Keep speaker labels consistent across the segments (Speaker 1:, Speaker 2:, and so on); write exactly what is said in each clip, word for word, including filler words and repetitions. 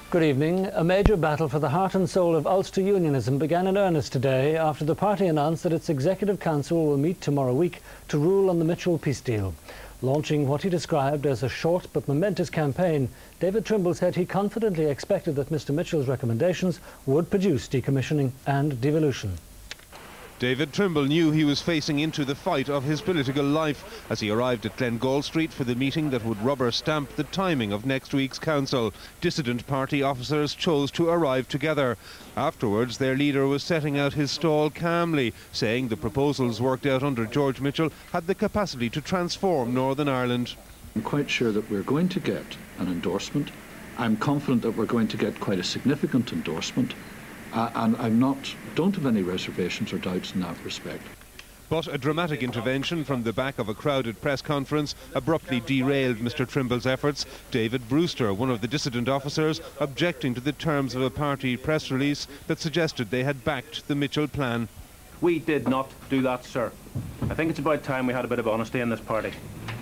Speaker 1: Good evening. A major battle for the heart and soul of Ulster unionism began in earnest today after the party announced that its Executive Council will meet tomorrow week to rule on the Mitchell peace deal. Launching what he described as a short but momentous campaign, David Trimble said he confidently expected that Mr Mitchell's recommendations would produce decommissioning and devolution.
Speaker 2: David Trimble knew he was facing into the fight of his political life as he arrived at Glengall Street for the meeting that would rubber stamp the timing of next week's council. Dissident party officers chose to arrive together. Afterwards, their leader was setting out his stall calmly, saying the proposals worked out under George Mitchell had the capacity to transform Northern Ireland.
Speaker 3: I'm quite sure that we're going to get an endorsement. I'm confident that we're going to get quite a significant endorsement. Uh, and I'm not, don't have any reservations or doubts in that respect.
Speaker 2: But a dramatic intervention from the back of a crowded press conference abruptly derailed Mr Trimble's efforts. David Brewster, one of the dissident officers, objecting to the terms of a party press release that suggested they had backed the Mitchell plan.
Speaker 4: We did not do that, sir. I think it's about time we had a bit of honesty in this party.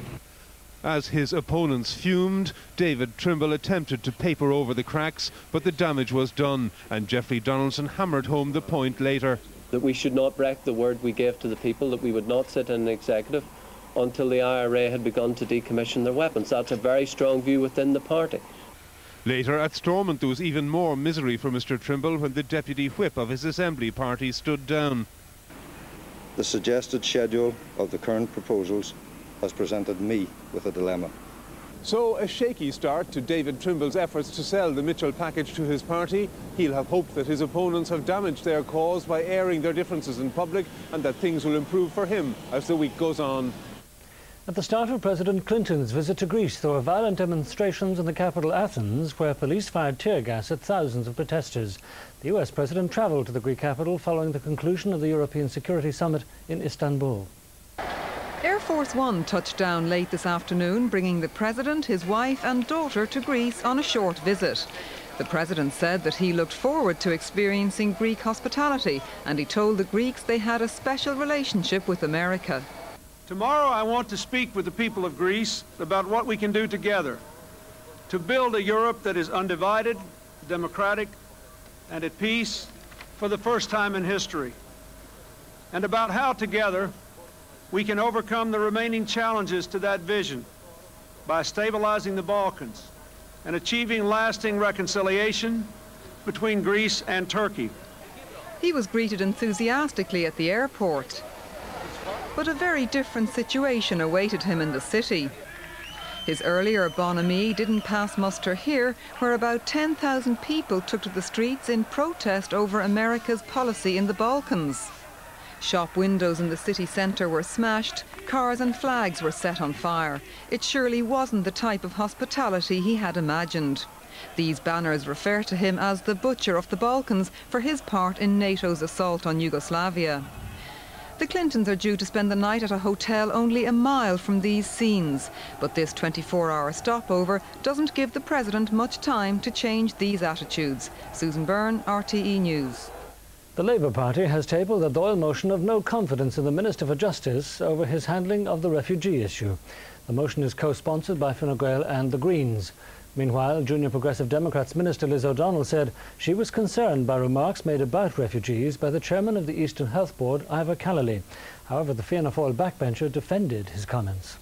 Speaker 2: As his opponents fumed, David Trimble attempted to paper over the cracks, but the damage was done, and Jeffrey Donaldson hammered home the point later.
Speaker 5: That we should not break the word we gave to the people, that we would not sit in an executive until the I R A had begun to decommission their weapons. That's a very strong view within the party.
Speaker 2: Later at Stormont there was even more misery for Mr Trimble when the deputy whip of his Assembly party stood down.
Speaker 6: The suggested schedule of the current proposals has presented me with a dilemma.
Speaker 2: So a shaky start to David Trimble's efforts to sell the Mitchell package to his party. He'll have hoped that his opponents have damaged their cause by airing their differences in public and that things will improve for him as the week goes on.
Speaker 1: At the start of President Clinton's visit to Greece, there were violent demonstrations in the capital Athens where police fired tear gas at thousands of protesters. The U S president travelled to the Greek capital following the conclusion of the European Security Summit in Istanbul.
Speaker 7: Air Force One touched down late this afternoon, bringing the President, his wife and daughter to Greece on a short visit. The President said that he looked forward to experiencing Greek hospitality, and he told the Greeks they had a special relationship with America.
Speaker 8: Tomorrow I want to speak with the people of Greece about what we can do together to build a Europe that is undivided, democratic, and at peace for the first time in history, and about how together we can overcome the remaining challenges to that vision by stabilizing the Balkans and achieving lasting reconciliation between Greece and Turkey.
Speaker 7: He was greeted enthusiastically at the airport, but a very different situation awaited him in the city. His earlier bonhomie didn't pass muster here, where about ten thousand people took to the streets in protest over America's policy in the Balkans. Shop windows in the city centre were smashed, cars and flags were set on fire. It surely wasn't the type of hospitality he had imagined. These banners refer to him as the Butcher of the Balkans for his part in NATO's assault on Yugoslavia. The Clintons are due to spend the night at a hotel only a mile from these scenes, but this twenty-four hour stopover doesn't give the President much time to change these attitudes. Susan Byrne, R T E News.
Speaker 1: The Labour Party has tabled a Dáil motion of no confidence in the Minister for Justice over his handling of the refugee issue. The motion is co-sponsored by Fine Gael and the Greens. Meanwhile, Junior Progressive Democrats Minister Liz O'Donnell said she was concerned by remarks made about refugees by the chairman of the Eastern Health Board, Ivor Callally. However, the Fianna Fáil backbencher defended his comments.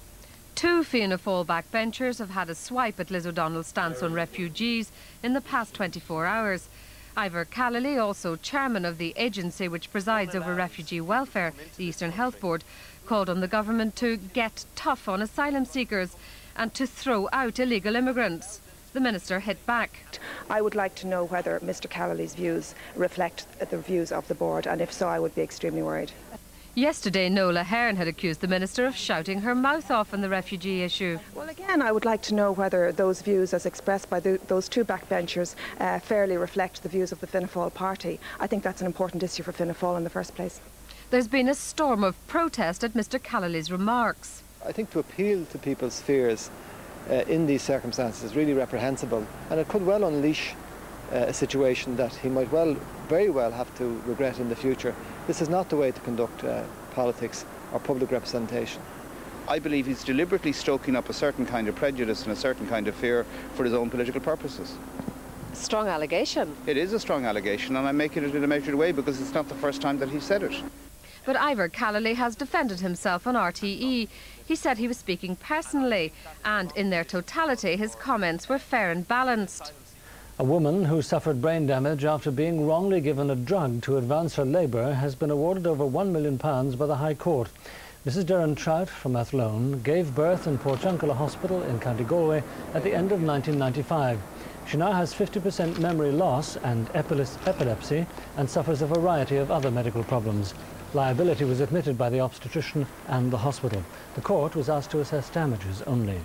Speaker 9: Two Fianna Fáil backbenchers have had a swipe at Liz O'Donnell's stance on refugees in the past twenty-four hours. Ivor Callally, also chairman of the agency which presides over refugee welfare, the Eastern Health Board, called on the government to get tough on asylum seekers and to throw out illegal immigrants. The minister hit back.
Speaker 10: I would like to know whether Mr Callally's views reflect the views of the board, and if so, I would be extremely worried.
Speaker 9: Yesterday, Nola Hearn had accused the minister of shouting her mouth off on the refugee issue.
Speaker 10: Well, again, I would like to know whether those views, as expressed by the, those two backbenchers, uh, fairly reflect the views of the Fianna Fáil party. I think that's an important issue for Fianna Fáil in the first place.
Speaker 9: There's been a storm of protest at Mr Callally's remarks.
Speaker 11: I think to appeal to people's fears uh, in these circumstances is really reprehensible, and it could well unleash uh, a situation that he might well, very well have to regret in the future. This is not the way to conduct uh, politics or public representation.
Speaker 12: I believe he's deliberately stoking up a certain kind of prejudice and a certain kind of fear for his own political purposes. Strong allegation.
Speaker 13: It is a strong allegation, and I'm making it in a measured way because it's not the first time that he said it.
Speaker 9: But Ivor Callally has defended himself on R T E. He said he was speaking personally, and in their totality his comments were fair and balanced.
Speaker 1: A woman who suffered brain damage after being wrongly given a drug to advance her labour has been awarded over one million pounds by the High Court. Missus Darren Trout from Athlone gave birth in Porchunkala Hospital in County Galway at the end of nineteen ninety-five. She now has fifty percent memory loss and epilepsy and suffers a variety of other medical problems. Liability was admitted by the obstetrician and the hospital. The court was asked to assess damages only.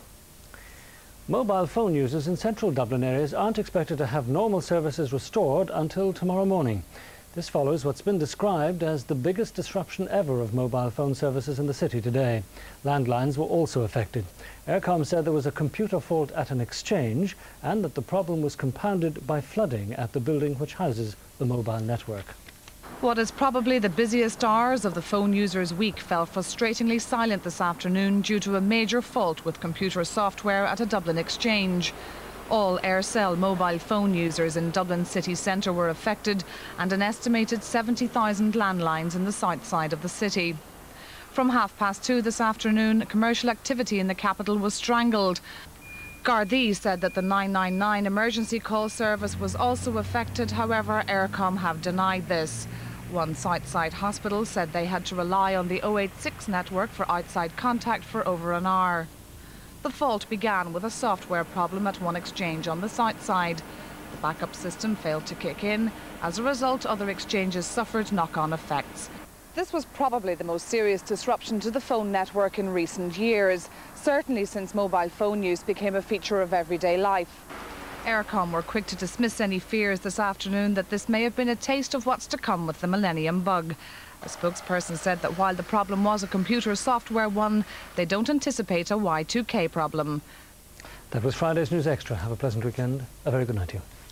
Speaker 1: Mobile phone users in central Dublin areas aren't expected to have normal services restored until tomorrow morning. This follows what's been described as the biggest disruption ever of mobile phone services in the city today. Landlines were also affected. Eircom said there was a computer fault at an exchange and that the problem was compounded by flooding at the building which houses the mobile network.
Speaker 14: What is probably the busiest hours of the phone users' week fell frustratingly silent this afternoon due to a major fault with computer software at a Dublin exchange. All Aircell mobile phone users in Dublin city centre were affected, and an estimated seventy thousand landlines in the south side of the city. From half past two this afternoon, commercial activity in the capital was strangled. Gardaí said that the nine nine nine emergency call service was also affected. However, Eircom have denied this. One Southside hospital said they had to rely on the oh eight six network for outside contact for over an hour. The fault began with a software problem at one exchange on the south side. The backup system failed to kick in. As a result, other exchanges suffered knock-on effects. This was probably the most serious disruption to the phone network in recent years, certainly since mobile phone use became a feature of everyday life. Eircom were quick to dismiss any fears this afternoon that this may have been a taste of what's to come with the Millennium Bug. A spokesperson said that while the problem was a computer software one, they don't anticipate a Y two K problem.
Speaker 1: That was Friday's News Extra. Have a pleasant weekend. A very good night to you.